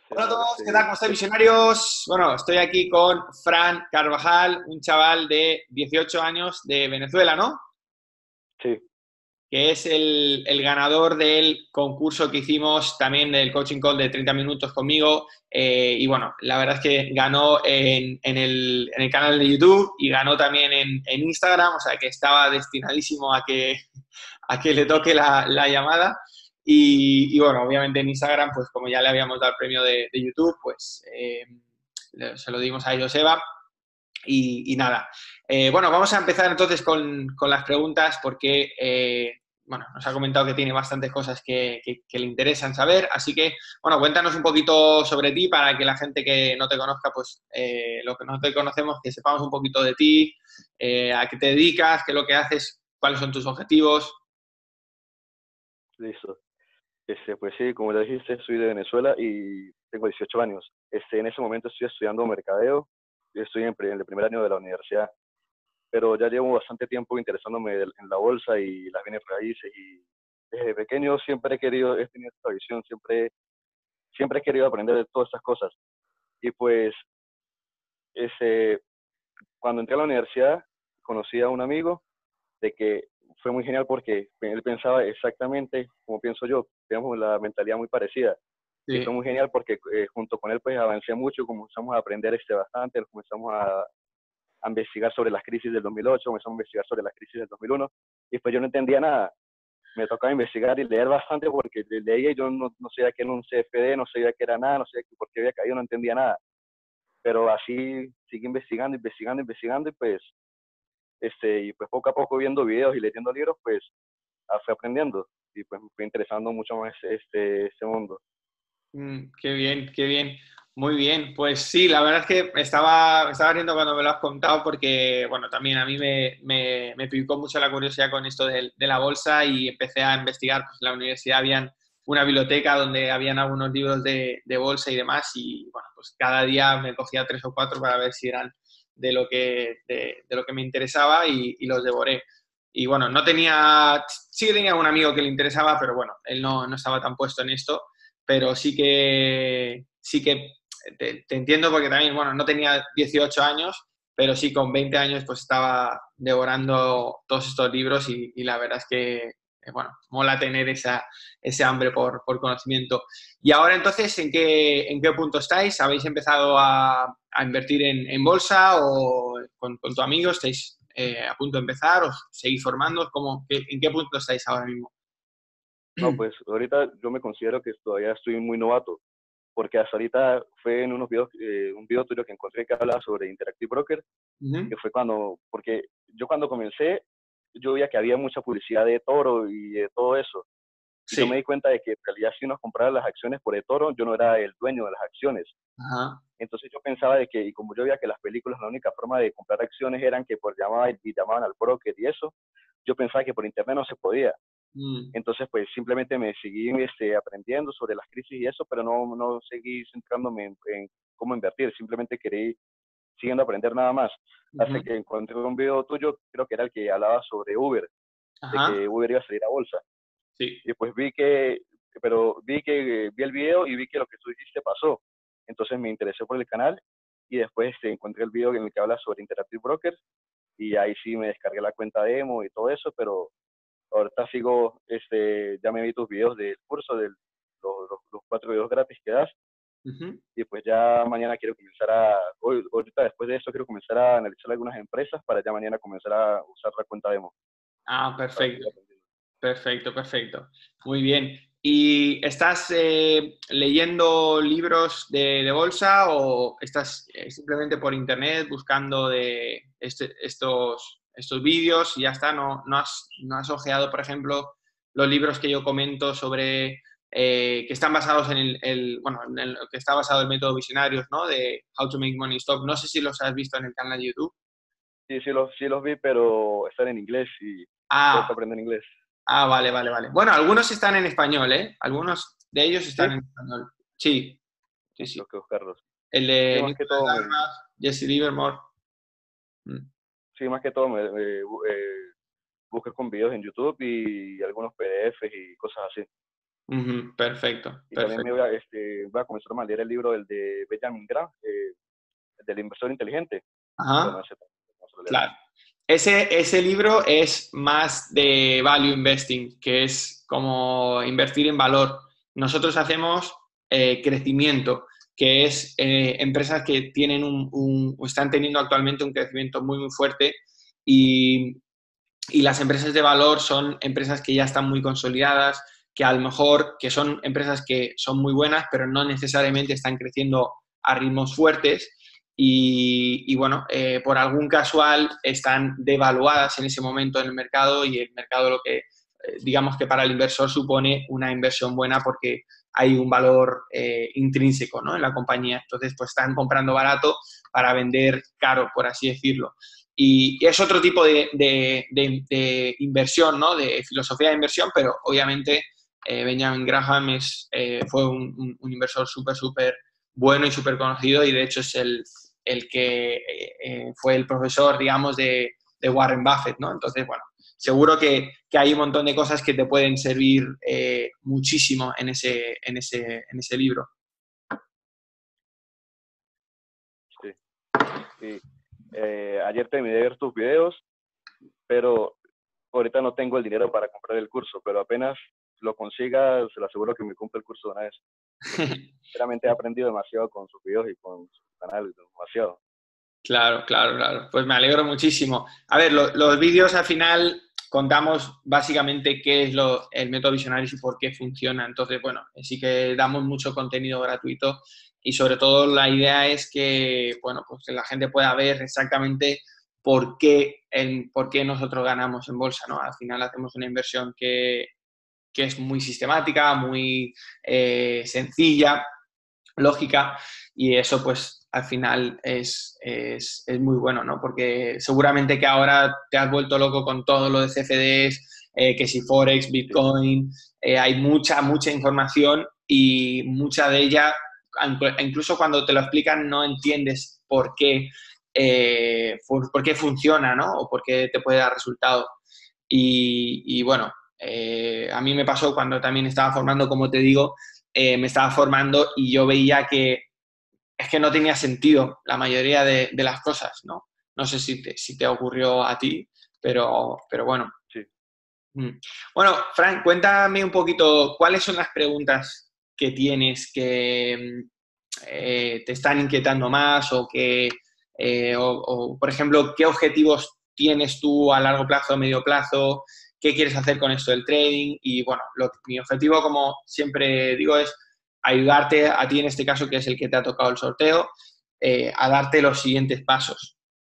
Hola a Señor, todos, ¿qué tal? ¿Cómo estáis, ¿qué? visionarios? Bueno, estoy aquí con Fran Carvajal, un chaval de 18 años de Venezuela, ¿no? Sí, Que es el ganador del concurso que hicimos también del coaching call de 30 minutos conmigo. Y bueno, la verdad es que ganó en el canal de YouTube y ganó también en Instagram, o sea que estaba destinadísimo a que le toque la llamada. Y bueno, obviamente en Instagram, pues como ya le habíamos dado el premio de YouTube, pues se lo dimos a Joseba. Y nada, bueno, vamos a empezar entonces con las preguntas porque, bueno, nos ha comentado que tiene bastantes cosas que le interesan saber, así que, bueno, cuéntanos un poquito sobre ti para que la gente que no te conozca, pues lo que no te conocemos, que sepamos un poquito de ti, a qué te dedicas, qué es lo que haces, cuáles son tus objetivos. listo. Pues sí, como ya dijiste, soy de Venezuela y tengo 18 años. En ese momento estoy estudiando mercadeo y estoy en el primer año de la universidad, pero ya llevo bastante tiempo interesándome en la bolsa y las bienes raíces y desde pequeño siempre he tenido esta visión, siempre he querido aprender de todas estas cosas. Y pues ese, cuando entré a la universidad conocí a un amigo de que fue muy genial porque él pensaba exactamente como pienso yo, tenemos la mentalidad muy parecida y fue Sí. muy genial porque junto con él pues avancé mucho, comenzamos a aprender bastante, comenzamos a investigar sobre las crisis del 2008, comenzamos a investigar sobre las crisis del 2001 y pues yo no entendía nada, me tocaba investigar y leer bastante porque leía y yo no sabía qué era un CFD, no sabía qué era nada, no sabía por qué había caído, no entendía nada, pero así seguí investigando, investigando, investigando y pues poco a poco viendo videos y leyendo libros, pues fui aprendiendo y pues me fue interesando mucho más este mundo. Qué bien, qué bien. Muy bien. Pues sí, la verdad es que estaba riendo cuando me lo has contado porque, bueno, también a mí me picó mucho la curiosidad con esto de la bolsa y empecé a investigar. Pues en la universidad habían una biblioteca donde habían algunos libros de bolsa y demás y, bueno, pues cada día me cogía tres o cuatro para ver si eran de lo que me interesaba y los devoré. Y bueno, sí que tenía un amigo que le interesaba, pero bueno, él no estaba tan puesto en esto, pero sí que te entiendo porque también, bueno, no tenía 18 años, pero sí con 20 años pues estaba devorando todos estos libros y la verdad es que, bueno, mola tener ese hambre por conocimiento. Y ahora entonces, ¿en qué punto estáis? ¿Habéis empezado a invertir en bolsa o con tu amigo estáis a punto de empezar o seguís formando? ¿En qué punto estáis ahora mismo? No, pues ahorita yo me considero que todavía estoy muy novato, porque hasta ahorita fue en unos videos, un video tuyo que encontré que hablaba sobre Interactive Broker, Ujú. que fue porque yo cuando comencé, yo veía que había mucha publicidad de Toro y de todo eso, y yo me Sí. di cuenta de que en realidad si uno compraba las acciones por eToro, yo no era el dueño de las acciones. Ajá. Entonces yo pensaba de que, y como yo veía que las películas la única forma de comprar acciones eran que por llamada y llamaban al broker y eso, yo pensaba que por internet no se podía. Mm. Entonces, pues simplemente me seguí aprendiendo sobre las crisis y eso, pero no seguí centrándome en cómo invertir, simplemente quería ir siguiendo a aprender nada más. Hasta Ujú. que encontré un video tuyo, creo que era el que hablaba sobre Uber, de Ajá. que Uber iba a salir a bolsa. Sí. Y pues vi el video y vi que lo que tú dijiste pasó. Entonces me interesé por el canal y después encontré el video en el que habla sobre Interactive Brokers y ahí sí me descargué la cuenta demo y todo eso, pero ahorita sigo, ya me vi tus videos del curso, los 4 videos gratis que das, Ujú. y pues ya mañana quiero ahorita después de eso quiero comenzar a analizar algunas empresas para ya mañana comenzar a usar la cuenta demo Ah, para perfecto, seguir aprendiendo. perfecto, perfecto. Muy bien. ¿Y estás leyendo libros de bolsa o estás simplemente por internet buscando estos vídeos y ya está? ¿No has ojeado, por ejemplo, los libros que yo comento sobre que están basados bueno, en lo que está basado el método Visionarios, ¿no? De How to Make Money Stop. No sé si los has visto en el canal de YouTube. Sí, sí los vi, pero están en inglés y tengo Ah, que aprender inglés. Vale, vale, vale. Bueno, algunos están en español, ¿eh? Algunos de ellos Sí, están en español. Sí, sí, tengo sí. que buscarlos. El Sí, de más que Nicolás todo Darmas, Jesse Livermore. Mm. sí, más que todo busqué con videos en YouTube y algunos PDFs y cosas así. Ujú, perfecto, Y también perfecto. voy a comenzar a leer el libro del de Benjamin Graham, el del inversor inteligente. Bueno, Ajá, ese también vamos a leer. claro. Ese libro es más de value investing, que es como invertir en valor. Nosotros hacemos crecimiento, que es empresas que tienen están teniendo actualmente un crecimiento muy, muy fuerte y, y las empresas de valor son empresas que ya están muy consolidadas, que a lo mejor que son empresas que son muy buenas, pero no necesariamente están creciendo a ritmos fuertes y bueno, por algún casual están devaluadas en ese momento en el mercado y el mercado lo que, digamos que para el inversor supone una inversión buena porque hay un valor intrínseco, ¿no?, en la compañía. Entonces, pues están comprando barato para vender caro, por así decirlo. Y es otro tipo de inversión, ¿no?, de filosofía de inversión, pero obviamente Benjamin Graham fue un inversor súper, súper bueno y súper conocido y de hecho es el que fue el profesor, digamos, de Warren Buffett, ¿no? Entonces, bueno, seguro que hay un montón de cosas que te pueden servir muchísimo en ese libro. Sí. Y ayer terminé de ver tus videos, pero ahorita no tengo el dinero para comprar el curso, pero apenas lo consiga, se lo aseguro que me compre el curso de una vez, porque sinceramente he aprendido demasiado con sus videos y con su canal, demasiado. Claro, claro, claro. Pues me alegro muchísimo. A ver, los vídeos al final contamos básicamente qué es el método Visionarios y por qué funciona. Entonces, bueno, sí que damos mucho contenido gratuito y sobre todo la idea es que, bueno, pues que la gente pueda ver exactamente por qué nosotros ganamos en bolsa, ¿no? Al final hacemos una inversión que es muy sistemática, muy sencilla, lógica, y eso pues al final es muy bueno, ¿no? Porque seguramente que ahora te has vuelto loco con todo lo de CFDs, que si Forex, Sí, Bitcoin, hay mucha, mucha información y mucha de ella, incluso cuando te lo explican, no entiendes por qué funciona, ¿no? O por qué te puede dar resultado. Y bueno, a mí me pasó cuando también estaba formando, como te digo, me estaba formando y yo veía que es que no tenía sentido la mayoría de las cosas, ¿no? No sé si te ocurrió a ti, pero bueno. sí. Mm. Bueno, Frank, cuéntame un poquito cuáles son las preguntas que tienes que te están inquietando más o, por ejemplo, qué objetivos tienes tú a largo plazo, a medio plazo, qué quieres hacer con esto del trading y bueno, mi objetivo, como siempre digo, es ayudarte a ti en este caso, que es el que te ha tocado el sorteo, a darte los siguientes pasos.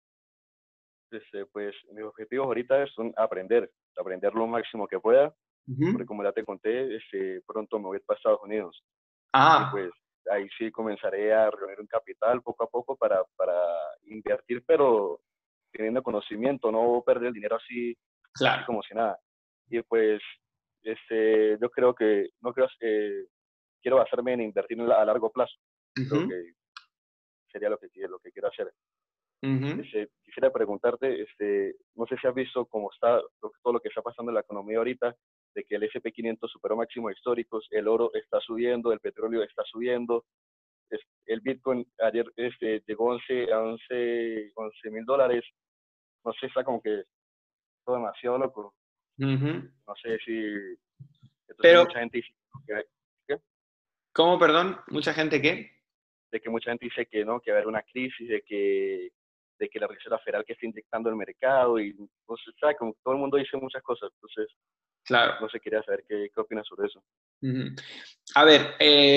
Pues mis objetivos ahorita son aprender lo máximo que pueda, porque Ujú. como ya te conté, pronto me voy para Estados Unidos y Ah, pues ahí sí comenzaré a reunir un capital poco a poco para invertir, pero teniendo conocimiento, no perder el dinero así claro. como si nada. Y pues yo creo que no creo, quiero basarme en invertir a largo plazo. Creo Ujú, que sería lo que quiero hacer. ujú. Quisiera preguntarte, no sé si has visto cómo está todo lo que está pasando en la economía ahorita, de que el S&P 500 superó máximos históricos, el oro está subiendo, el petróleo está subiendo, el Bitcoin ayer llegó a $11,000, no sé, está como que todo demasiado loco, Ujú. no sé si, entonces Pero, mucha gente dice ¿qué? ¿cómo, perdón? ¿Mucha gente qué? De que mucha gente dice que no, que va a haber una crisis, de que la Reserva Federal que está inyectando el mercado y no sé, sabe, como que todo el mundo dice muchas cosas, entonces Claro. no sé, quería saber qué opinas sobre eso. Ujú. A ver,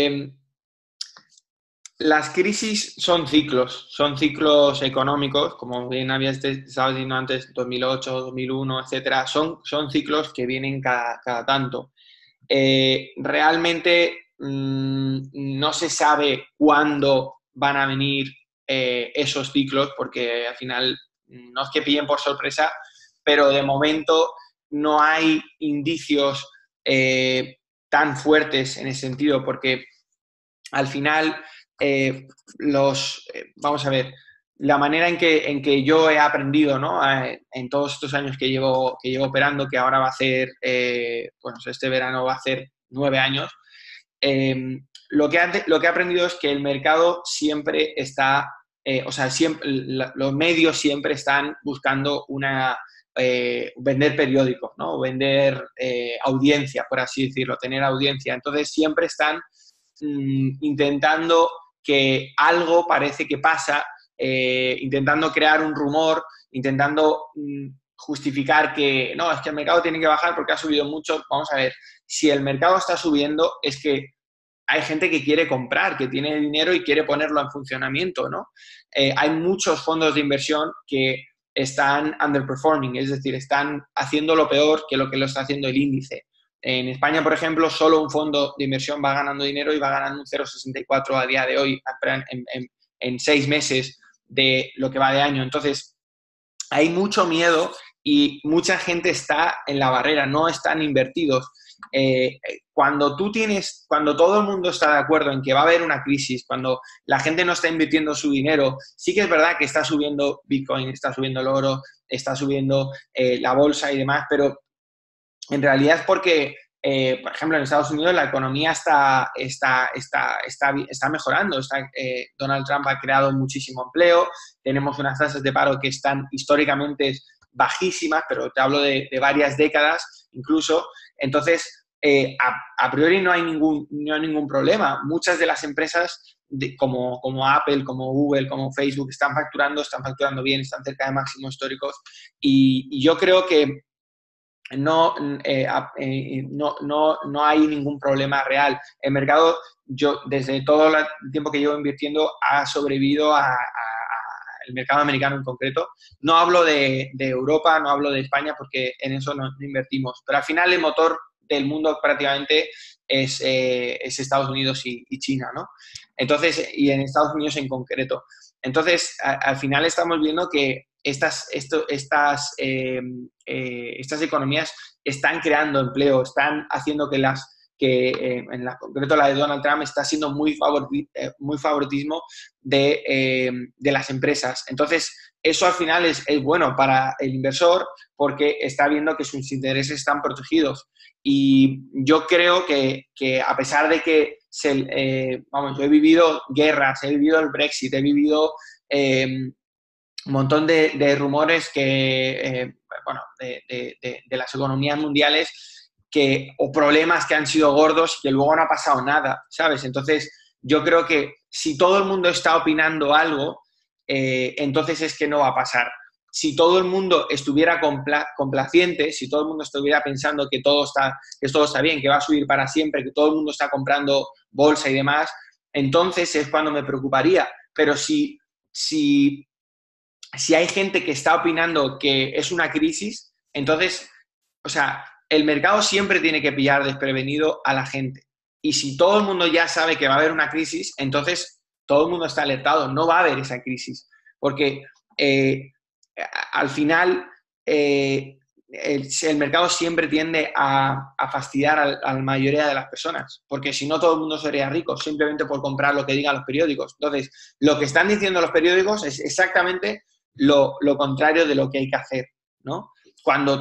las crisis son ciclos económicos, como bien estado diciendo antes, 2008, 2001, etcétera, son ciclos que vienen cada tanto. Realmente no se sabe cuándo van a venir esos ciclos, porque al final no es que pillen por sorpresa, pero de momento no hay indicios tan fuertes en ese sentido, porque al final vamos a ver, la manera en que yo he aprendido, ¿no? En todos estos años que llevo operando, que ahora va a hacer, bueno, este verano va a hacer 9 años, lo que he aprendido es que el mercado siempre está, los medios siempre están buscando vender periódicos, ¿no? Vender audiencia, por así decirlo, tener audiencia. Entonces siempre están intentando que algo parece que pasa, intentando crear un rumor, intentando justificar que no, es que el mercado tiene que bajar porque ha subido mucho. Vamos a ver, si el mercado está subiendo es que hay gente que quiere comprar, que tiene dinero y quiere ponerlo en funcionamiento, ¿no? Hay muchos fondos de inversión que están underperforming, es decir, están haciendo lo peor que lo está haciendo el índice. En España, por ejemplo, solo un fondo de inversión va ganando dinero y va ganando un 0,64 a día de hoy, en 6 meses de lo que va de año. Entonces, hay mucho miedo y mucha gente está en la barrera, no están invertidos. Cuando todo el mundo está de acuerdo en que va a haber una crisis, cuando la gente no está invirtiendo su dinero, sí que es verdad que está subiendo Bitcoin, está subiendo el oro, está subiendo la bolsa y demás, pero en realidad es porque, por ejemplo, en Estados Unidos la economía está mejorando. Donald Trump ha creado muchísimo empleo, tenemos unas tasas de paro que están históricamente bajísimas, pero te hablo de varias décadas incluso. Entonces, a priori no hay ningún problema. Muchas de las empresas como Apple, como Google, como Facebook están facturando bien, están cerca de máximos históricos y yo creo que no hay ningún problema real. El mercado, desde todo el tiempo que llevo invirtiendo, ha sobrevivido al mercado americano en concreto. No hablo de Europa, no hablo de España, porque en eso no invertimos. Pero al final el motor del mundo prácticamente es Estados Unidos y China, ¿no? Entonces, y en Estados Unidos en concreto. Entonces, al final estamos viendo que estas economías están creando empleo, están haciendo en concreto la de Donald Trump está siendo muy favoritismo de las empresas. Entonces, eso al final es bueno para el inversor porque está viendo que sus intereses están protegidos. Y yo creo que a pesar de que yo he vivido guerras, he vivido el Brexit, he vivido un montón de rumores de las economías mundiales o problemas que han sido gordos y que luego no ha pasado nada, ¿sabes? Entonces, yo creo que si todo el mundo está opinando algo, entonces es que no va a pasar. Si todo el mundo estuviera complaciente, si todo el mundo estuviera pensando que todo está bien, que va a subir para siempre, que todo el mundo está comprando bolsa y demás, entonces es cuando me preocuparía. Pero si hay gente que está opinando que es una crisis, entonces, o sea, el mercado siempre tiene que pillar desprevenido a la gente. Y si todo el mundo ya sabe que va a haber una crisis, entonces todo el mundo está alertado, no va a haber esa crisis. Porque al final el mercado siempre tiende a fastidiar a la mayoría de las personas, porque si no todo el mundo sería rico simplemente por comprar lo que digan los periódicos. Entonces, lo que están diciendo los periódicos es exactamente lo contrario de lo que hay que hacer, ¿no? Cuando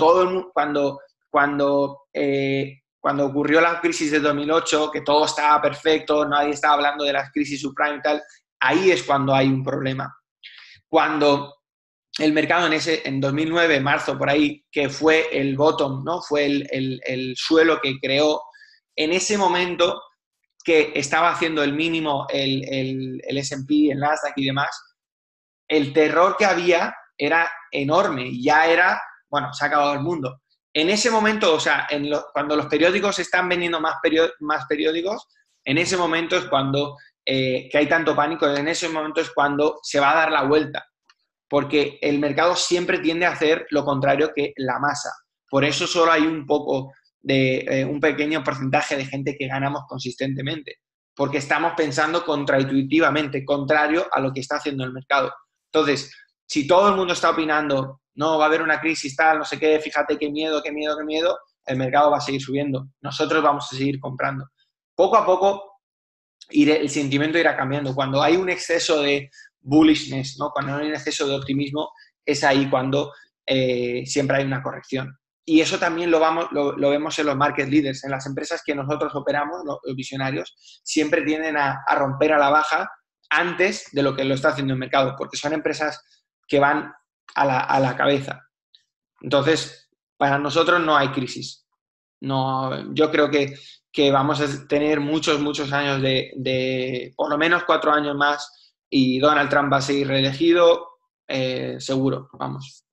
ocurrió la crisis de 2008, que todo estaba perfecto, nadie estaba hablando de la crisis subprime y tal, ahí es cuando hay un problema. Cuando el mercado en 2009, marzo, por ahí, que fue el bottom, ¿no? Fue el suelo que creó, en ese momento que estaba haciendo el mínimo el S&P, el Nasdaq y demás, el terror que había era enorme, ya era, bueno, se ha acabado el mundo. En ese momento, o sea, cuando los periódicos están vendiendo más periódicos, en ese momento es cuando que hay tanto pánico, en ese momento es cuando se va a dar la vuelta, porque el mercado siempre tiende a hacer lo contrario que la masa. Por eso solo hay un pequeño porcentaje de gente que ganamos consistentemente, porque estamos pensando contraintuitivamente, contrario a lo que está haciendo el mercado. Entonces, si todo el mundo está opinando, no, va a haber una crisis, tal, no sé qué, fíjate qué miedo, el mercado va a seguir subiendo. Nosotros vamos a seguir comprando. Poco a poco el sentimiento irá cambiando. Cuando hay un exceso de bullishness, ¿no? Cuando hay un exceso de optimismo, es ahí cuando siempre hay una corrección. Y eso también lo vemos en los market leaders, en las empresas que nosotros operamos, los visionarios, siempre tienden a romper a la baja antes de lo que lo está haciendo el mercado, porque son empresas que van a la cabeza. Entonces, para nosotros no hay crisis. No, yo creo que vamos a tener muchos años por lo menos 4 años más, y Donald Trump va a seguir reelegido, seguro, vamos.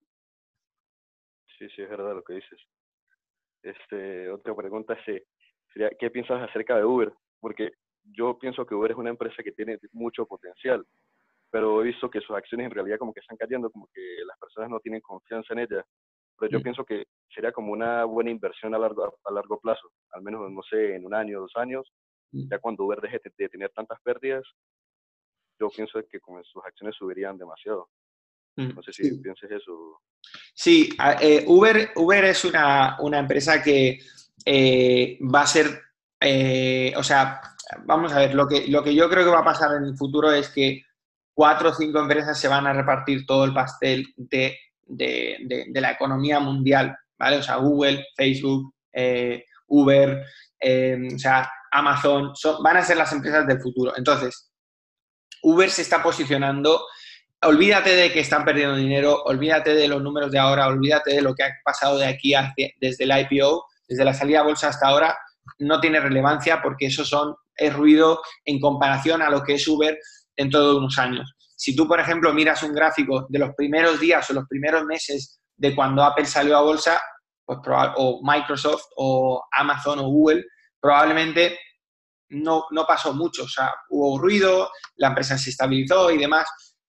Sí, sí, es verdad lo que dices. Otra pregunta sería, ¿qué piensas acerca de Uber? Porque yo pienso que Uber es una empresa que tiene mucho potencial, pero he visto que sus acciones en realidad como que están cayendo, como que las personas no tienen confianza en ella. Pero yo pienso que sería como una buena inversión a largo plazo, al menos, no sé, en un año, 2 años, ya cuando Uber deje de tener tantas pérdidas, yo pienso que como sus acciones subirían demasiado. No sé si Sí. pienses eso. Sí, Uber es una empresa que va a ser, o sea, vamos a ver, lo que yo creo que va a pasar en el futuro es que 4 o 5 empresas se van a repartir todo el pastel de la economía mundial, ¿vale? O sea, Google, Facebook, Uber, o sea, Amazon, van a ser las empresas del futuro. Entonces, Uber se está posicionando. Olvídate de que están perdiendo dinero, olvídate de los números de ahora, olvídate de lo que ha pasado de aquí desde el IPO, desde la salida a bolsa hasta ahora, no tiene relevancia porque es ruido en comparación a lo que es Uber dentro de unos años. Si tú, por ejemplo, miras un gráfico de los primeros días o los primeros meses de cuando Apple salió a bolsa, pues o Microsoft o Amazon o Google, probablemente no pasó mucho. O sea, hubo ruido, la empresa se estabilizó y demás.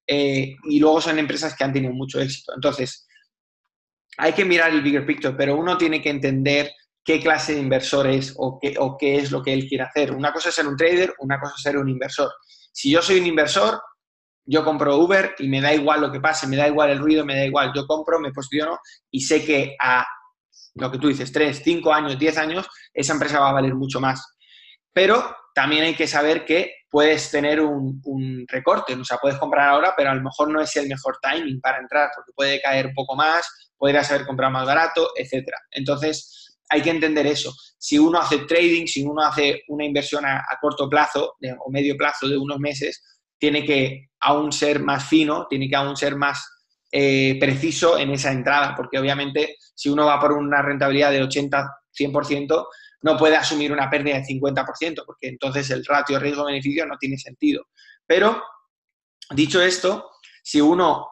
Y luego son empresas que han tenido mucho éxito. Entonces, hay que mirar el bigger picture, pero uno tiene que entender qué clase de inversor es o qué es lo que él quiere hacer. Una cosa es ser un trader, una cosa es ser un inversor. Si yo soy un inversor, yo compro Uber y me da igual lo que pase, me da igual el ruido, me da igual. Yo compro, me posiciono y sé que a lo que tú dices, 3, 5 años, 10 años, esa empresa va a valer mucho más. Pero también hay que saber que puedes tener un recorte, o sea, puedes comprar ahora, pero a lo mejor no es el mejor timing para entrar, porque puede caer un poco más, podrías haber comprado más barato, etcétera. Entonces, hay que entender eso. Si uno hace trading, si uno hace una inversión a corto plazo o medio plazo de unos meses, tiene que aún ser más fino, tiene que aún ser más preciso en esa entrada, porque obviamente si uno va por una rentabilidad de 80-100%, no puede asumir una pérdida del 50%, porque entonces el ratio riesgo-beneficio no tiene sentido. Pero, dicho esto, si uno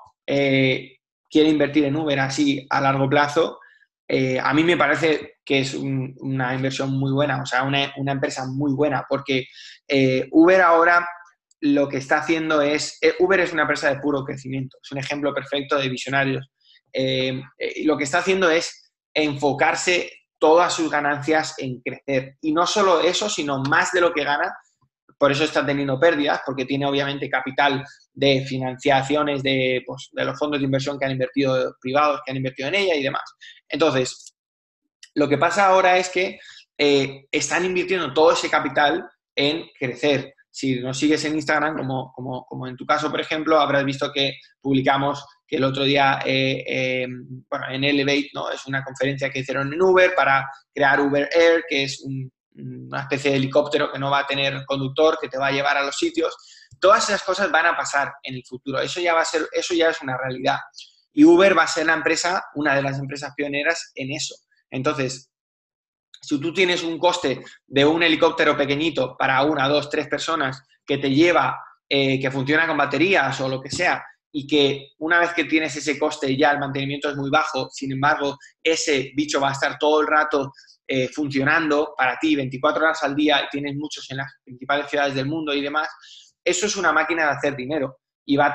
quiere invertir en Uber así a largo plazo, a mí me parece que es una inversión muy buena, o sea, una empresa muy buena, porque Uber ahora lo que está haciendo Uber es una empresa de puro crecimiento, es un ejemplo perfecto de visionarios. Lo que está haciendo es enfocarse todas sus ganancias en crecer. Y no solo eso, sino más de lo que gana. Por eso está teniendo pérdidas, porque tiene obviamente capital de financiaciones pues, de los fondos de inversión que han invertido, privados que han invertido en ella y demás. Entonces, lo que pasa ahora es que están invirtiendo todo ese capital en crecer. Si nos sigues en Instagram, como en tu caso, por ejemplo, habrás visto que publicamos que el otro día, bueno, en Elevate, ¿no? Es una conferencia que hicieron en Uber para crear Uber Air, que es una especie de helicóptero que no va a tener conductor, que te va a llevar a los sitios. Todas esas cosas van a pasar en el futuro. Eso ya es una realidad. Y Uber va a ser una de las empresas pioneras en eso. Entonces, si tú tienes un coste de un helicóptero pequeñito para 1, 2, 3 personas que te lleva, que funciona con baterías o lo que sea, y que una vez que tienes ese coste ya el mantenimiento es muy bajo, sin embargo, ese bicho va a estar todo el rato funcionando para ti 24 horas al día y tienes muchos en las principales ciudades del mundo y demás, eso es una máquina de hacer dinero y va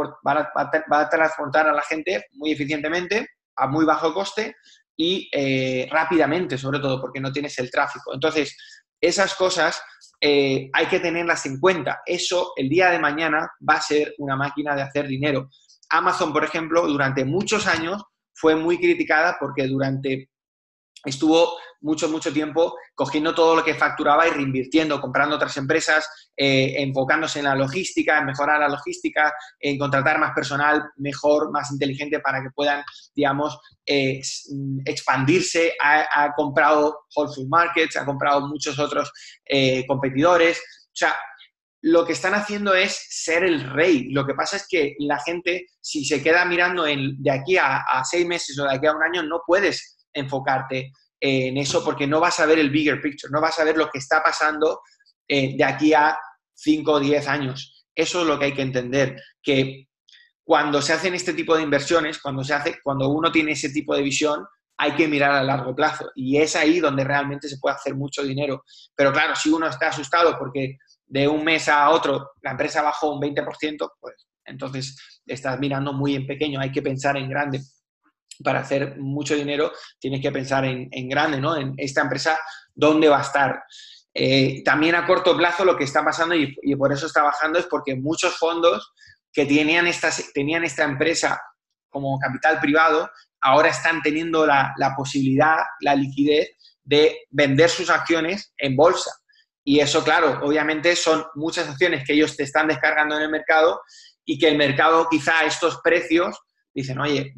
a transportar a la gente muy eficientemente, a muy bajo coste y rápidamente, sobre todo, porque no tienes el tráfico. Entonces, esas cosas hay que tenerlas en cuenta. Eso, el día de mañana, va a ser una máquina de hacer dinero. Amazon, por ejemplo, durante muchos años fue muy criticada porque durante estuvo mucho tiempo cogiendo todo lo que facturaba y reinvirtiendo, comprando otras empresas, enfocándose en la logística, en mejorar la logística, en contratar más personal mejor, más inteligente para que puedan, digamos, expandirse. Ha comprado Whole Foods Markets, ha comprado muchos otros competidores. O sea, lo que están haciendo es ser el rey. Lo que pasa es que la gente, si se queda mirando de aquí a 6 meses o de aquí a un año, no puedes enfocarte en eso porque no vas a ver el bigger picture, no vas a ver lo que está pasando de aquí a 5 o 10 años. Eso es lo que hay que entender, que cuando se hacen este tipo de inversiones, cuando uno tiene ese tipo de visión, hay que mirar a largo plazo y es ahí donde realmente se puede hacer mucho dinero. Pero claro, si uno está asustado porque de un mes a otro la empresa bajó un 20%, pues entonces estás mirando muy en pequeño, hay que pensar en grande. Para hacer mucho dinero tienes que pensar en grande, ¿no? En esta empresa, ¿dónde va a estar? También a corto plazo lo que está pasando, y por eso está bajando, es porque muchos fondos que tenían esta empresa como capital privado, ahora están teniendo la posibilidad, la liquidez de vender sus acciones en bolsa. Y eso, claro, obviamente son muchas acciones que ellos te están descargando en el mercado y que el mercado quizá a estos precios dicen, oye,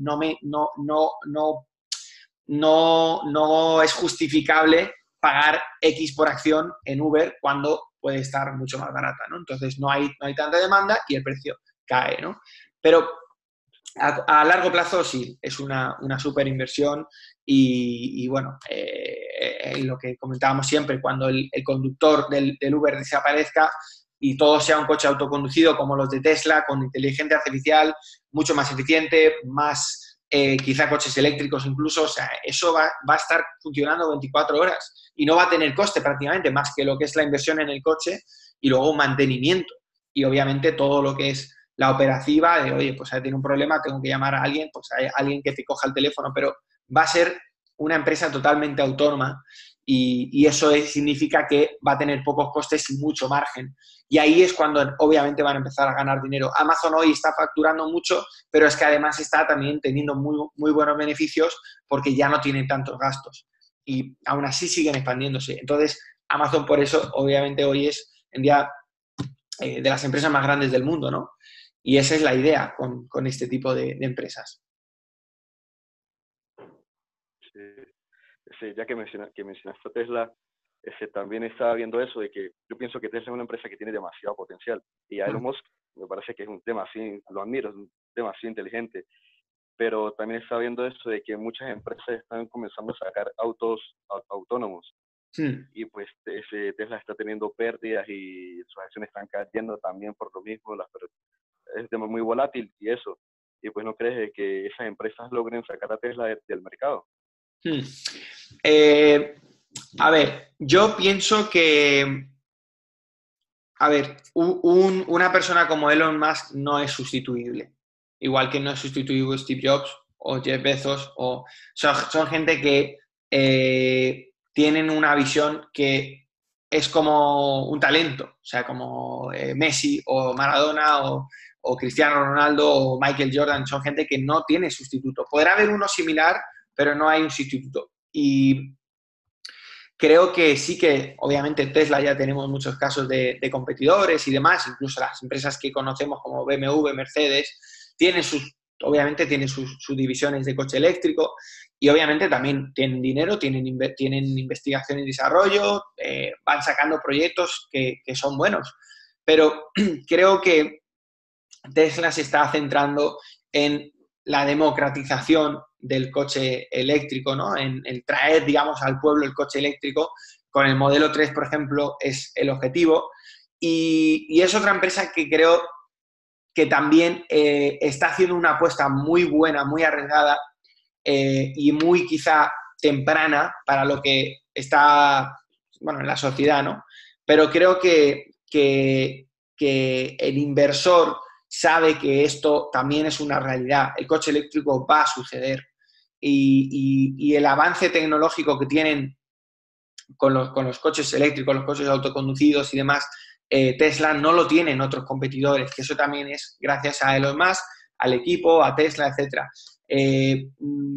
no es justificable pagar X por acción en Uber cuando puede estar mucho más barata, ¿no? Entonces no hay tanta demanda y el precio cae, ¿no? Pero a largo plazo sí, es una súper inversión y bueno, lo que comentábamos siempre, cuando el conductor del Uber desaparezca y todo sea un coche autoconducido como los de Tesla, con inteligencia artificial, mucho más eficiente, más quizá coches eléctricos incluso, o sea, eso va a estar funcionando 24 horas y no va a tener coste prácticamente más que lo que es la inversión en el coche y luego un mantenimiento y obviamente todo lo que es la operativa de, oye, pues ahí tiene un problema, tengo que llamar a alguien, pues hay alguien que te coja el teléfono, pero va a ser una empresa totalmente autónoma y eso significa que va a tener pocos costes y mucho margen. Y ahí es cuando obviamente van a empezar a ganar dinero. Amazon hoy está facturando mucho, pero es que además está también teniendo muy buenos beneficios porque ya no tiene tantos gastos y aún así siguen expandiéndose. Entonces, Amazon por eso obviamente hoy es en día de las empresas más grandes del mundo, ¿no? Y esa es la idea con este tipo de empresas. Sí, sí, ya que mencionaste a Tesla, también estaba viendo eso de que yo pienso que Tesla es una empresa que tiene demasiado potencial y a Elon Musk me parece que es un tema así, lo admiro, es un tema así inteligente, pero también estaba viendo eso de que muchas empresas están comenzando a sacar autos autónomos y pues Tesla está teniendo pérdidas y sus acciones están cayendo también por lo mismo, es un tema muy volátil y eso, y pues no crees de que esas empresas logren sacar a Tesla del mercado. A ver, yo pienso que, a ver, una persona como Elon Musk no es sustituible. Igual que no es sustituible Steve Jobs o Jeff Bezos. Son gente que tienen una visión que es como un talento. O sea, como Messi o Maradona o Cristiano Ronaldo o Michael Jordan. Son gente que no tiene sustituto. Podrá haber uno similar, pero no hay un sustituto. Y creo que sí que, obviamente, Tesla ya tenemos muchos casos de competidores y demás, incluso las empresas que conocemos como BMW, Mercedes, obviamente tienen sus divisiones de coche eléctrico y obviamente también tienen dinero, tienen investigación y desarrollo, van sacando proyectos que son buenos. Pero creo que Tesla se está centrando en la democratización del coche eléctrico, ¿no? En el traer, digamos, al pueblo el coche eléctrico. Con el modelo 3, por ejemplo, es el objetivo. Y es otra empresa que creo que también está haciendo una apuesta muy buena, muy arriesgada y muy quizá temprana para lo que está, bueno, en la sociedad, ¿no? Pero creo que el inversor sabe que esto también es una realidad. El coche eléctrico va a suceder y el avance tecnológico que tienen con los coches eléctricos, los coches autoconducidos y demás, Tesla no lo tienen otros competidores, que eso también es gracias a Elon Musk, al equipo, a Tesla, etc.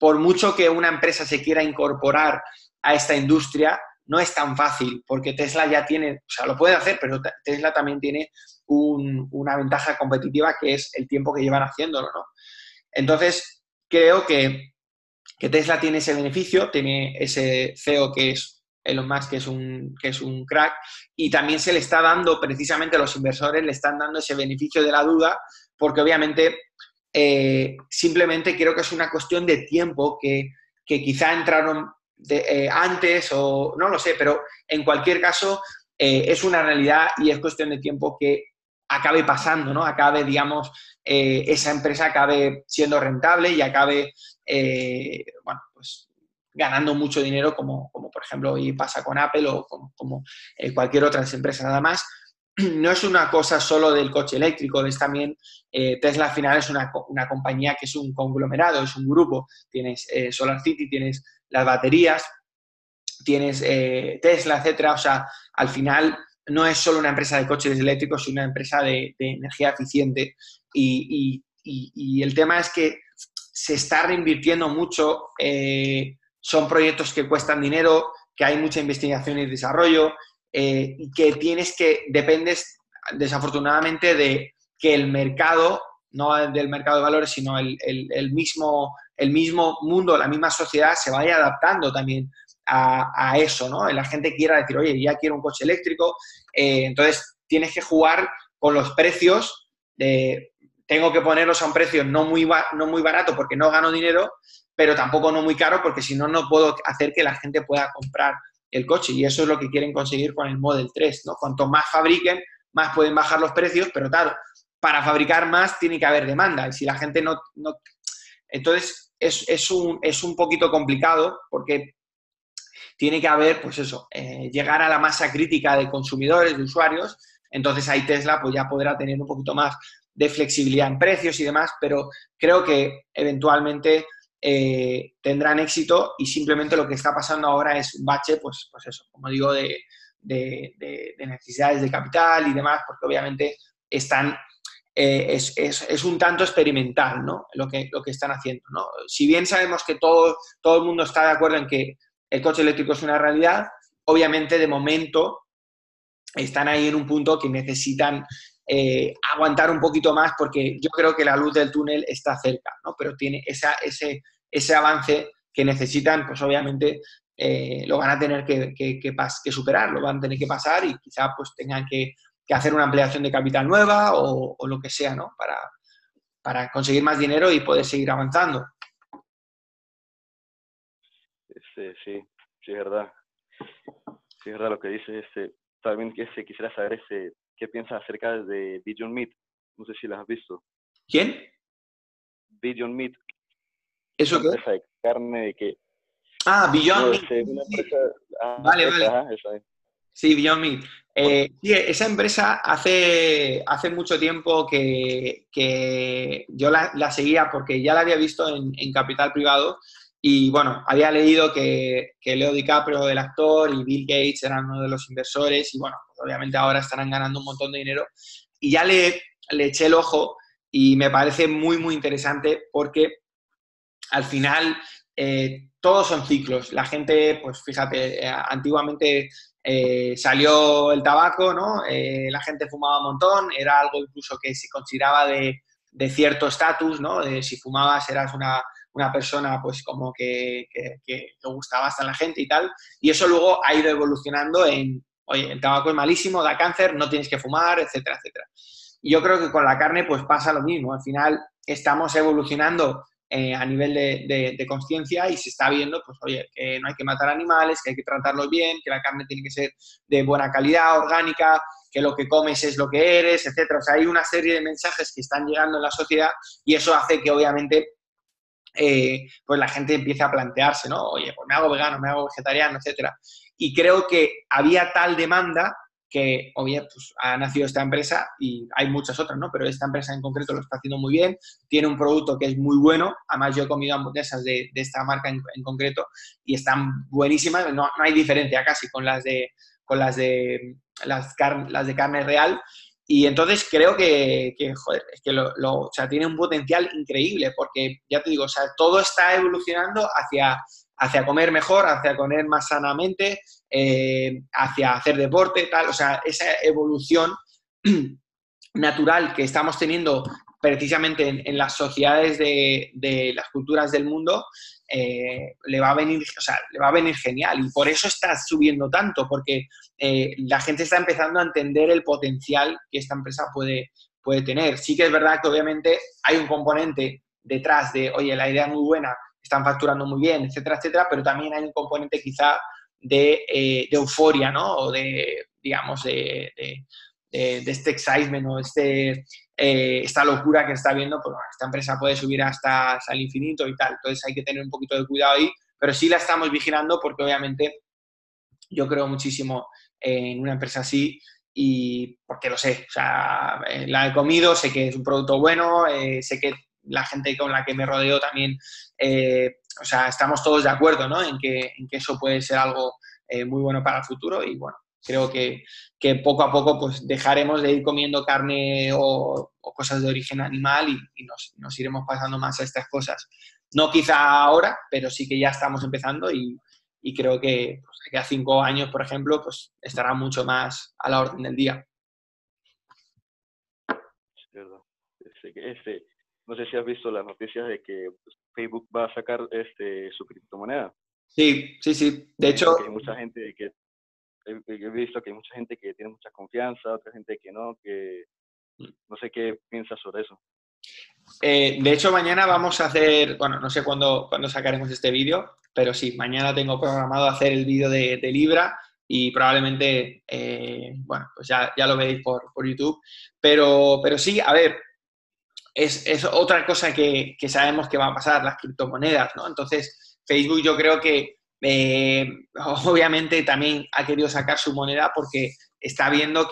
por mucho que una empresa se quiera incorporar a esta industria, no es tan fácil, porque Tesla ya tiene, o sea, lo puede hacer, pero Tesla también tiene una ventaja competitiva que es el tiempo que llevan haciéndolo, ¿no? Entonces, creo que Tesla tiene ese beneficio, tiene ese CEO que es Elon Musk, que es un crack, y también se le está dando, precisamente los inversores le están dando ese beneficio de la duda, porque obviamente simplemente creo que es una cuestión de tiempo que quizá entraron antes o no lo sé, pero en cualquier caso es una realidad y es cuestión de tiempo que acabe pasando, ¿no? Acabe, digamos, esa empresa acabe siendo rentable y acabe, bueno, pues ganando mucho dinero como por ejemplo hoy pasa con Apple o como cualquier otra empresa. Nada más, no es una cosa solo del coche eléctrico, es también, Tesla al final es una compañía que es un conglomerado, es un grupo. Tienes SolarCity, tienes las baterías, tienes Tesla, etcétera. O sea, al final no es solo una empresa de coches eléctricos, sino una empresa de energía eficiente. Y el tema es que se está reinvirtiendo mucho, son proyectos que cuestan dinero, que hay mucha investigación y desarrollo, y que dependes desafortunadamente de que el mercado, no del mercado de valores, sino el mismo mundo, la misma sociedad se vaya adaptando también a eso, ¿no? La gente quiera decir, oye, ya quiero un coche eléctrico, entonces tienes que jugar con los precios, tengo que ponerlos a un precio no muy barato porque no gano dinero, pero tampoco no muy caro porque si no, no puedo hacer que la gente pueda comprar el coche, y eso es lo que quieren conseguir con el Model 3, ¿no? Cuanto más fabriquen, más pueden bajar los precios, pero claro, para fabricar más tiene que haber demanda, y si la gente no entonces es un poquito complicado porque tiene que haber, pues eso, llegar a la masa crítica de consumidores, de usuarios. Entonces ahí Tesla pues ya podrá tener un poquito más de flexibilidad en precios y demás, pero creo que eventualmente tendrán éxito, y simplemente lo que está pasando ahora es un bache, pues eso, como digo, de necesidades de capital y demás, porque obviamente están, es un tanto experimental, ¿no? Lo que están haciendo, ¿no? Si bien sabemos que todo el mundo está de acuerdo en que el coche eléctrico es una realidad, obviamente de momento están ahí en un punto que necesitan aguantar un poquito más, porque yo creo que la luz del túnel está cerca, ¿no? Pero tiene ese avance que necesitan, pues obviamente lo van a tener que superar, lo van a tener que pasar, y quizá pues tengan que hacer una ampliación de capital nueva o lo que sea, ¿no? Para conseguir más dinero y poder seguir avanzando. Sí, sí, es verdad. Sí, es verdad lo que dices. También quisiera saber qué piensas acerca de Beyond Meat. No sé si las has visto. ¿Quién? Beyond Meat, esta ¿Eso qué? empresa de carne de que... Ah, Beyond No, Meat. una Sí. empresa... Ah, Vale, vale. esa es. Sí, Beyond Meat. Bueno, Sí, esa empresa hace mucho tiempo que yo la seguía, porque ya la había visto en Capital Privado, y bueno, había leído que Leo DiCaprio, el actor, y Bill Gates eran uno de los inversores, y bueno, pues obviamente ahora estarán ganando un montón de dinero, y ya le eché el ojo, y me parece muy, muy interesante porque al final todos son ciclos. La gente, pues fíjate, antiguamente salió el tabaco, ¿no? La gente fumaba un montón, era algo incluso que se consideraba de cierto estatus, ¿no? De si fumabas eras una persona pues como que gustaba bastante a la gente y tal. Y eso luego ha ido evolucionando en, oye, el tabaco es malísimo, da cáncer, no tienes que fumar, etcétera, etcétera. Y yo creo que con la carne pues pasa lo mismo. Al final estamos evolucionando a nivel de conciencia, y se está viendo, pues oye, que no hay que matar animales, que hay que tratarlos bien, que la carne tiene que ser de buena calidad, orgánica, que lo que comes es lo que eres, etcétera. O sea, hay una serie de mensajes que están llegando en la sociedad, y eso hace que obviamente pues la gente empiece a plantearse, ¿no? Oye, pues me hago vegano, me hago vegetariano, etcétera. Y creo que había tal demanda que, oye, pues ha nacido esta empresa, y hay muchas otras, ¿no? Pero esta empresa en concreto lo está haciendo muy bien, tiene un producto que es muy bueno, además yo he comido hamburguesas de esta marca en concreto, y están buenísimas, no hay diferencia casi con las de carne real, Y entonces creo joder, es que o sea, tiene un potencial increíble porque, ya te digo, o sea, todo está evolucionando hacia comer mejor, hacia comer más sanamente, hacia hacer deporte, tal. O sea, esa evolución natural que estamos teniendo precisamente en las sociedades de las culturas del mundo, le va a venir, o sea, le va a venir genial. Y por eso está subiendo tanto, porque la gente está empezando a entender el potencial que esta empresa puede tener. Sí que es verdad que obviamente hay un componente detrás de, oye, la idea es muy buena, están facturando muy bien, etcétera, etcétera, pero también hay un componente quizá de euforia, ¿no? O de, digamos, de este excitement o esta locura que está viendo, pues bueno, esta empresa puede subir hasta el infinito y tal. Entonces hay que tener un poquito de cuidado ahí, pero sí la estamos vigilando porque obviamente yo creo muchísimo en una empresa así y porque lo sé, o sea, la he comido, sé que es un producto bueno, sé que la gente con la que me rodeo también, o sea, estamos todos de acuerdo, ¿no? En que eso puede ser algo muy bueno para el futuro y bueno, creo que poco a poco pues dejaremos de ir comiendo carne o cosas de origen animal y nos iremos pasando más a estas cosas. No quizá ahora, pero sí que ya estamos empezando y creo que pues, de aquí a 5 años, por ejemplo, pues estará mucho más a la orden del día. Es verdad. No sé si has visto las noticias de que pues, Facebook va a sacar su criptomoneda. Sí, sí, sí. De He hecho, visto que hay mucha gente que he visto que hay mucha gente que tiene mucha confianza, otra gente que no, que no sé qué piensas sobre eso. mañana vamos a hacer, bueno, no sé cuándo sacaremos este vídeo, pero sí, mañana tengo programado hacer el vídeo de Libra y probablemente, bueno, pues ya lo veréis por YouTube. Pero sí, a ver, es otra cosa que sabemos que va a pasar, las criptomonedas, ¿no? Entonces, Facebook yo creo que obviamente también ha querido sacar su moneda porque está viendo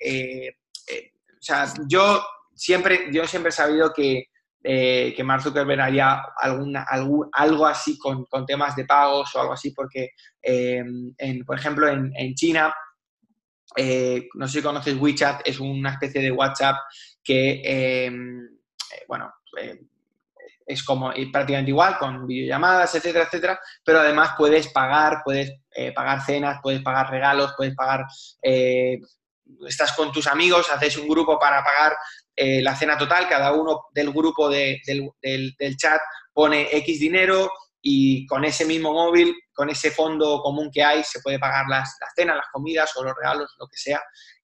o sea, yo siempre he sabido que Mark Zuckerberg haría algo así con temas de pagos o algo así, porque, por ejemplo, en China, no sé si conoces WeChat, es una especie de WhatsApp que, bueno, eh, es como prácticamente igual, con videollamadas, etcétera, etcétera, pero además puedes pagar cenas, puedes pagar regalos, puedes pagar, estás con tus amigos, haces un grupo para pagar la cena total, cada uno del grupo del chat pone X dinero y con ese mismo móvil, con ese fondo común que hay, se puede pagar las cenas, las comidas o los regalos, lo que sea.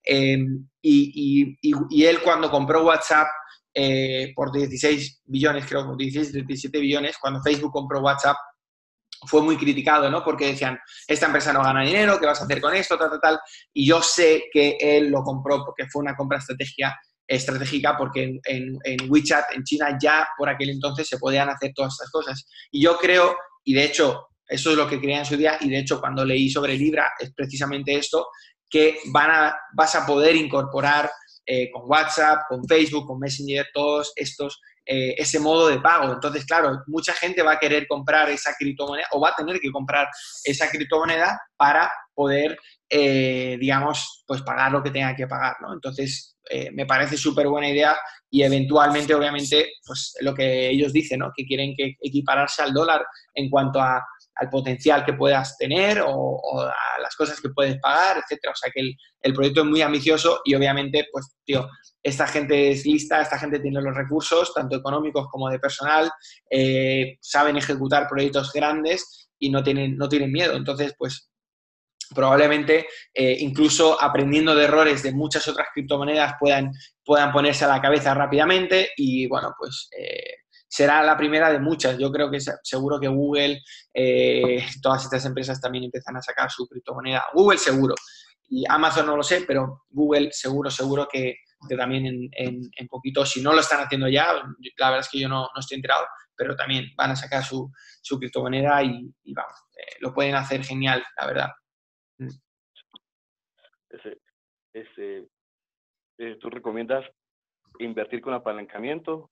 Y él cuando compró WhatsApp por 16 billones, creo, 16, 17 billones, cuando Facebook compró WhatsApp, fue muy criticado, ¿no? Porque decían, esta empresa no gana dinero, ¿qué vas a hacer con esto? Tal, tal, tal. Y yo sé que él lo compró porque fue una compra estratégica porque en WeChat, en China, ya por aquel entonces se podían hacer todas estas cosas. Y yo creo, y de hecho, eso es lo que creía en su día, y de hecho cuando leí sobre Libra es precisamente esto, que vas a poder incorporar con WhatsApp, con Facebook, con Messenger, todos estos ese modo de pago. Entonces, claro, mucha gente va a querer comprar esa criptomoneda o va a tener que comprar esa criptomoneda para poder, digamos, pues pagar lo que tenga que pagar, ¿no? Entonces, me parece súper buena idea y eventualmente, obviamente, pues lo que ellos dicen, ¿no? Que quieren que equipararse al dólar en cuanto al potencial que puedas tener o a las cosas que puedes pagar, etcétera. O sea que el proyecto es muy ambicioso y obviamente, pues, tío, esta gente es lista, esta gente tiene los recursos, tanto económicos como de personal, saben ejecutar proyectos grandes y no tienen miedo. Entonces, pues probablemente incluso aprendiendo de errores de muchas otras criptomonedas puedan ponerse a la cabeza rápidamente y bueno, pues será la primera de muchas. Yo creo que seguro que Google, todas estas empresas también empiezan a sacar su criptomoneda. Google seguro. Y Amazon no lo sé, pero Google seguro que también en poquito, si no lo están haciendo ya, la verdad es que yo no estoy enterado, pero también van a sacar su criptomoneda y vamos, lo pueden hacer genial, la verdad. Ese, ese, ¿Tú recomiendas invertir con apalancamiento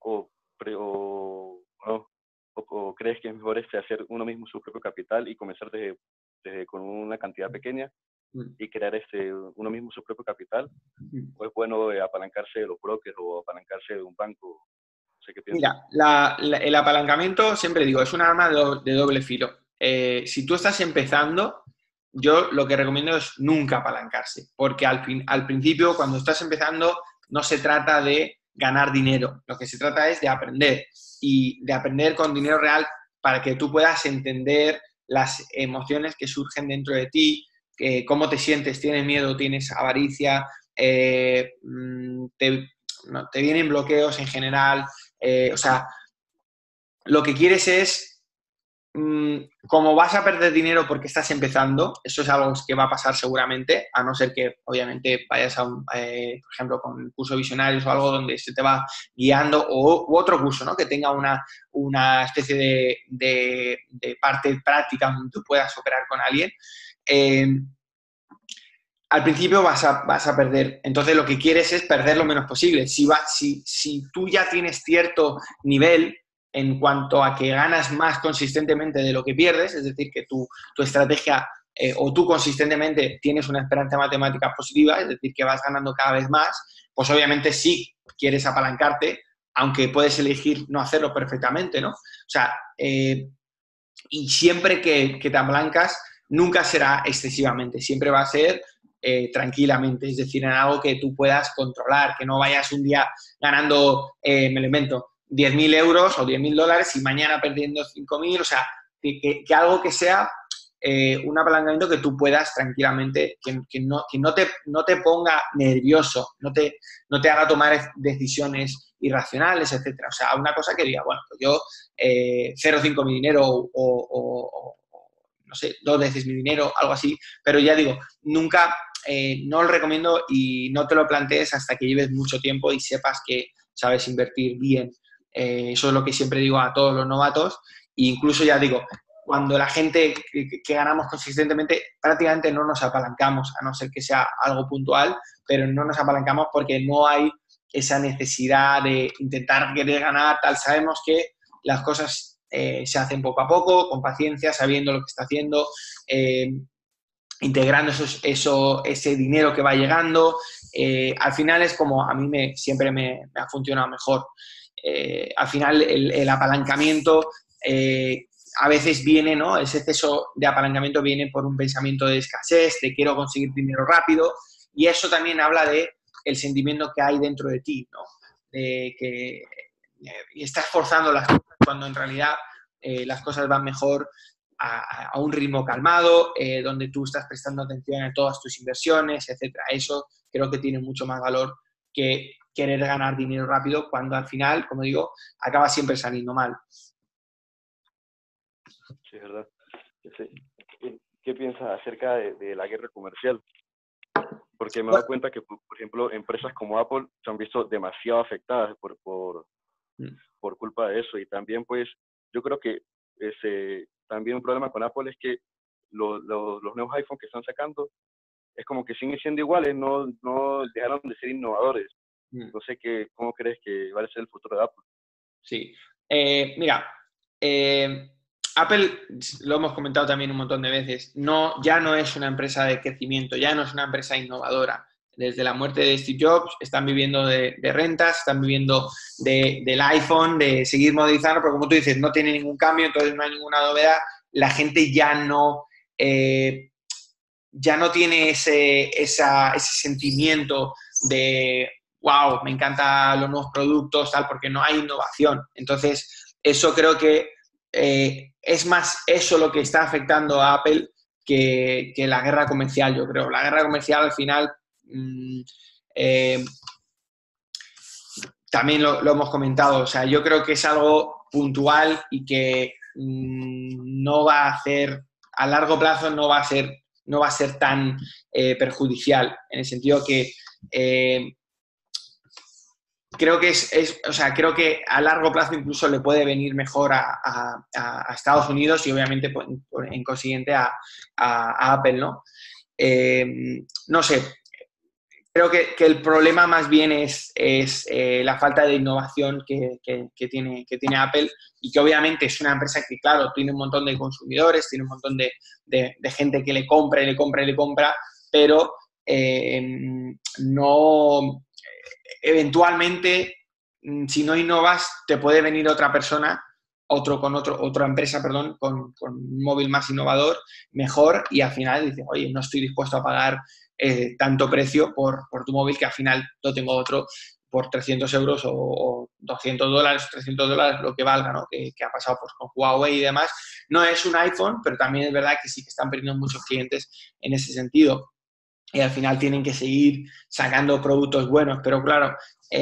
no? O crees que es mejor hacer uno mismo su propio capital y comenzar desde con una cantidad pequeña mm, y crear uno mismo su propio capital, mm. o es bueno apalancarse de los brokers o apalancarse de un banco. No sé qué piensas. Mira, el apalancamiento, siempre digo, es un arma de doble filo. Si tú estás empezando, yo lo que recomiendo es nunca apalancarse, porque al principio, cuando estás empezando, no se trata de ganar dinero, lo que se trata es de aprender, y de aprender con dinero real para que tú puedas entender las emociones que surgen dentro de ti, cómo te sientes, tienes miedo, tienes avaricia, te vienen bloqueos en general. O sea, lo que quieres es, como vas a perder dinero porque estás empezando, eso es algo que va a pasar seguramente, a no ser que obviamente vayas a por ejemplo, con el curso Visionarios o algo donde se te va guiando, u otro curso, ¿no? Que tenga una especie de parte práctica donde tú puedas operar con alguien. Eh, Al principio vas a perder. Entonces lo que quieres es perder lo menos posible. Si tú ya tienes cierto nivel en cuanto a que ganas más consistentemente de lo que pierdes, es decir, que tu estrategia o tú consistentemente tienes una esperanza matemática positiva, es decir, que vas ganando cada vez más, pues obviamente sí quieres apalancarte, aunque puedes elegir no hacerlo perfectamente, ¿no? O sea, y siempre que te apalancas, nunca será excesivamente, siempre va a ser tranquilamente, es decir, en algo que tú puedas controlar, que no vayas un día ganando, me lo invento, 10.000 euros o 10.000 dólares y mañana perdiendo 5.000, o sea, que algo que sea un apalancamiento que tú puedas tranquilamente, que no te ponga nervioso, no te haga tomar decisiones irracionales, etcétera. O sea, una cosa que diga, bueno, pues yo 0,5 mi dinero no sé, 2 veces mi dinero, algo así, pero ya digo, nunca, no lo recomiendo y no te lo plantees hasta que lleves mucho tiempo y sepas que sabes invertir bien. Eso es lo que siempre digo a todos los novatos, e incluso ya digo, cuando la gente que ganamos consistentemente prácticamente no nos apalancamos, a no ser que sea algo puntual, pero no nos apalancamos porque no hay esa necesidad de intentar querer ganar, tal. Sabemos que las cosas se hacen poco a poco, con paciencia, sabiendo lo que está haciendo, integrando ese dinero que va llegando. Al final es como a mí siempre me ha funcionado mejor. Al final el apalancamiento a veces viene, ¿no? Ese exceso de apalancamiento viene por un pensamiento de escasez, de quiero conseguir dinero rápido, y eso también habla de el sentimiento que hay dentro de ti, ¿no? De que estás forzando las cosas cuando en realidad las cosas van mejor a un ritmo calmado, donde tú estás prestando atención a todas tus inversiones, etcétera. Eso creo que tiene mucho más valor que querer ganar dinero rápido cuando al final, como digo, acaba siempre saliendo mal. Sí, es verdad. Sí. ¿Qué piensas acerca de la guerra comercial? Porque me he dado cuenta que, por ejemplo, empresas como Apple se han visto demasiado afectadas por culpa de eso. Y también, pues, yo creo que también un problema con Apple es que los nuevos iPhones que están sacando es como que siguen siendo iguales, no dejaron de ser innovadores. No sé cómo crees que va a ser el futuro de Apple. Sí. Mira, Apple, lo hemos comentado también un montón de veces, ya no es una empresa de crecimiento, ya no es una empresa innovadora. Desde la muerte de Steve Jobs están viviendo de rentas, están viviendo del iPhone, de seguir modernizando, pero como tú dices, no tiene ningún cambio, entonces no hay ninguna novedad. La gente ya no tiene ese sentimiento de wow, me encantan los nuevos productos, tal, porque no hay innovación. Entonces, eso creo que es más eso lo que está afectando a Apple que la guerra comercial, yo creo. La guerra comercial al final también lo hemos comentado, o sea, yo creo que es algo puntual y que no va a hacer, a largo plazo no va a ser tan perjudicial, en el sentido que creo que o sea, creo que a largo plazo incluso le puede venir mejor a Estados Unidos y obviamente en consiguiente a Apple, ¿no? No sé, creo que el problema más bien es la falta de innovación que tiene Apple, y que obviamente es una empresa que, claro, tiene un montón de consumidores, tiene un montón de gente que le compra y le compra y le compra, pero no, eventualmente, si no innovas, te puede venir otra persona, otra empresa, perdón, con un móvil más innovador, mejor, y al final dices, oye, no estoy dispuesto a pagar tanto precio por tu móvil, que al final lo tengo otro por 300 euros o $200, $300, lo que valga, ¿no? Que ha pasado pues, con Huawei y demás. No es un iPhone, pero también es verdad que sí que están perdiendo muchos clientes en ese sentido. Y al final tienen que seguir sacando productos buenos, pero claro,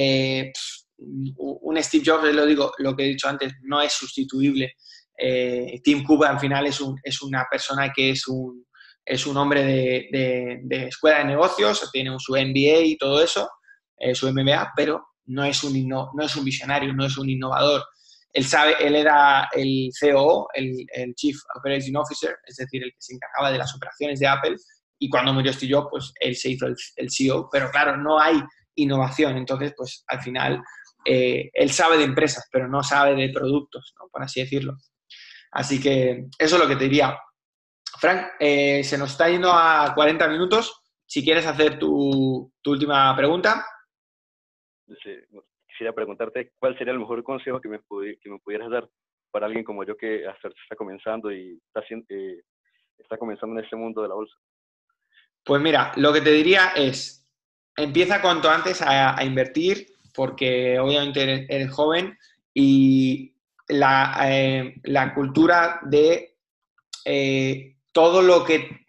un Steve Jobs, lo digo, lo que he dicho antes, no es sustituible. Tim Cook al final es una persona que es un hombre de escuela de negocios, tiene su MBA y todo eso, su MBA, pero no es un visionario, no es un innovador. Él era el COO, el Chief Operating Officer, es decir, el que se encargaba de las operaciones de Apple, y cuando murió Steve Jobs, pues él se hizo el CEO, pero claro, no hay innovación, entonces, pues al final, él sabe de empresas, pero no sabe de productos, ¿no? Por así decirlo. Así que eso es lo que te diría. Frank, se nos está yendo a 40 minutos. Si quieres hacer tu última pregunta. Sí, quisiera preguntarte cuál sería el mejor consejo que me pudieras dar para alguien como yo que hasta está comenzando y está comenzando en este mundo de la bolsa. Pues mira, lo que te diría es, empieza cuanto antes a invertir, porque obviamente eres joven, y la cultura de todo lo que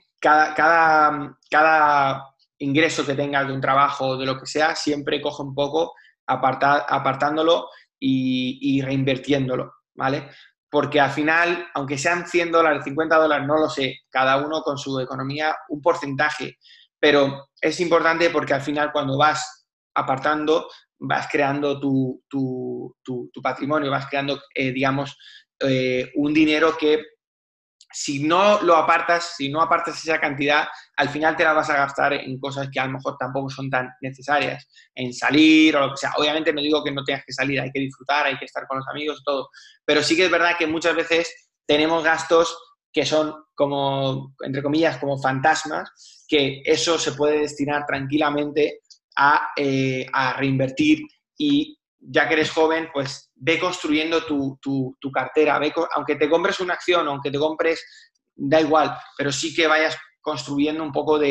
cada ingreso que tengas de un trabajo o de lo que sea, siempre coge un poco apartándolo y reinvirtiéndolo, ¿vale? Porque al final, aunque sean $100, $50, no lo sé, cada uno con su economía, un porcentaje, pero es importante porque al final cuando vas apartando, vas creando tu patrimonio, vas creando, digamos, un dinero que si no lo apartas, si no apartas esa cantidad, al final te la vas a gastar en cosas que a lo mejor tampoco son tan necesarias, en salir o lo que sea. Obviamente no digo que no tengas que salir, hay que disfrutar, hay que estar con los amigos, todo. Pero sí que es verdad que muchas veces tenemos gastos que son como, entre comillas, como fantasmas, que eso se puede destinar tranquilamente a reinvertir y ya que eres joven, pues ve construyendo tu cartera, aunque te compres una acción, aunque te compres, da igual, pero sí que vayas construyendo un poco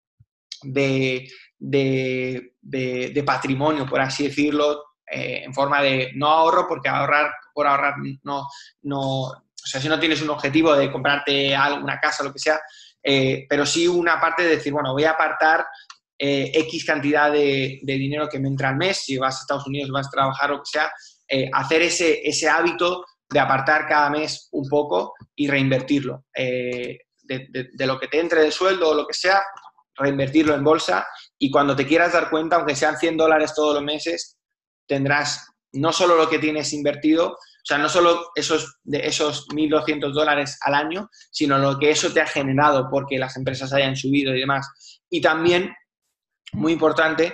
de patrimonio, por así decirlo, en forma de no ahorro, porque ahorrar por ahorrar o sea, si no tienes un objetivo de comprarte algo, una casa, lo que sea, pero sí una parte de decir, bueno, voy a apartar X cantidad de dinero que me entra al mes, si vas a Estados Unidos, vas a trabajar, lo que sea, hacer ese hábito de apartar cada mes un poco y reinvertirlo. De lo que te entre de sueldo o lo que sea, reinvertirlo en bolsa y cuando te quieras dar cuenta, aunque sean $100 todos los meses, tendrás no solo lo que tienes invertido, o sea, no solo esos $1.200 al año, sino lo que eso te ha generado porque las empresas hayan subido y demás. Y también muy importante,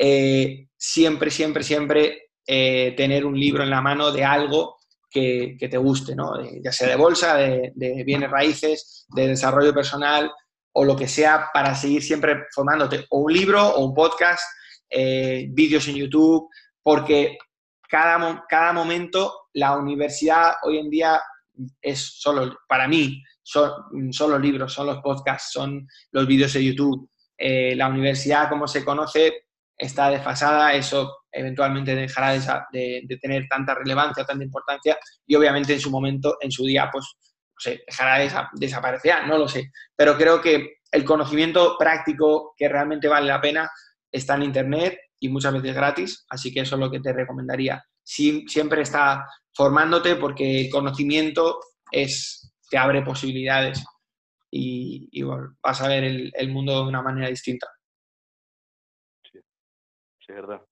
siempre tener un libro en la mano de algo que te guste, ¿no? Ya sea de bolsa, de bienes raíces, de desarrollo personal o lo que sea para seguir siempre formándote. O un libro o un podcast, vídeos en YouTube, porque cada momento la universidad hoy en día es solo, para mí, son los libros, son los podcasts, son los vídeos de YouTube. La universidad, como se conoce, está desfasada, eso eventualmente dejará de tener tanta relevancia, tanta importancia y obviamente en su momento, en su día, pues no sé, dejará desaparecer, no lo sé. Pero creo que el conocimiento práctico que realmente vale la pena está en Internet y muchas veces gratis, así que eso es lo que te recomendaría. Siempre está formándote porque el conocimiento te abre posibilidades y bueno, vas a ver el mundo de una manera distinta. Sí, sí, es verdad.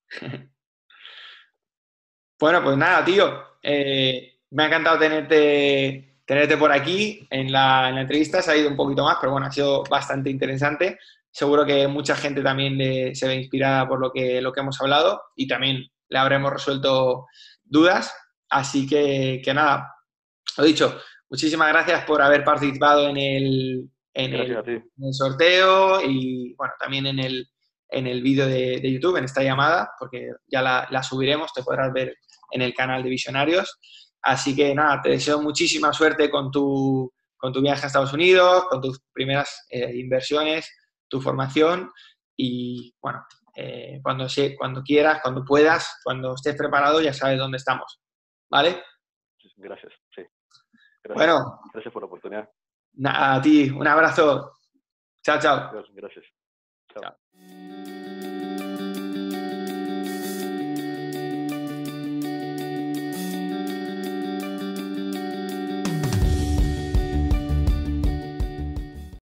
Bueno, pues nada, tío. Me ha encantado tenerte por aquí en la entrevista. Se ha ido un poquito más, pero bueno, ha sido bastante interesante. Seguro que mucha gente también se ve inspirada por lo que hemos hablado y también le habremos resuelto dudas. Así que nada, lo dicho, muchísimas gracias por haber participado en Gracias a ti. en el sorteo y, bueno, también en el vídeo de YouTube, en esta llamada, porque ya la subiremos, te podrás ver en el canal de Visionarios. Así que nada, te deseo muchísima suerte con tu viaje a Estados Unidos, con tus primeras inversiones, tu formación y, bueno, cuando quieras, cuando puedas, cuando estés preparado, ya sabes dónde estamos. ¿Vale? Gracias, sí. Gracias. Bueno, Gracias por la oportunidad. a ti, un abrazo. Chao, chao. Gracias. Chao. Chao.